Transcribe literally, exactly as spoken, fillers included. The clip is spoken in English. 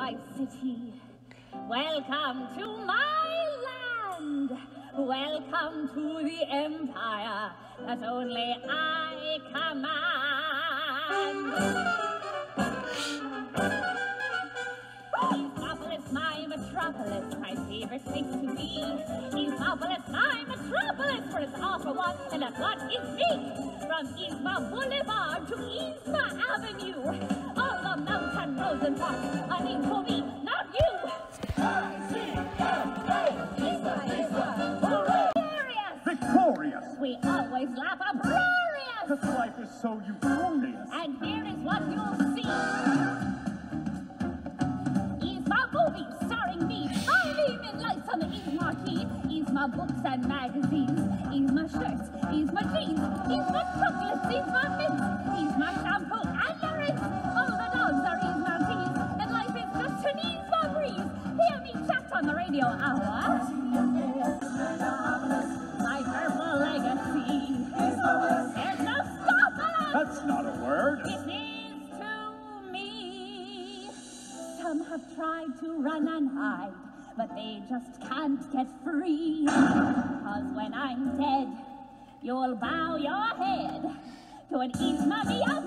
my city. Welcome to my land. Welcome to the empire that only I command. Yzmopolis, my metropolis, my favorite place to be. Yzmopolis, my metropolis, for it's all for one and a lot is me. From Yzma Boulevard to Yzma Avenue, all the mountain roads and parks are named for me, not you. Glorious! Victorious! We always laugh uproarious! This life is so euphorious! And here is what you'll see. Yzma movies starring me. My name in lights on the Yzma key. Yzma books and magazines. Yzma shirts. Yzma jeans. Yzma chocolates. Yzma mints. Yzma shampoo and urine. All the dogs are Yzma teas. And life is just an Yzma breeze. Hear me chat on the radio hour. My purple legacy. There's no stopping us. That's not a word. It is to me. Some have tried to run and hide, but they just can't get free. Cause when I'm dead, you'll bow your head to an Yzma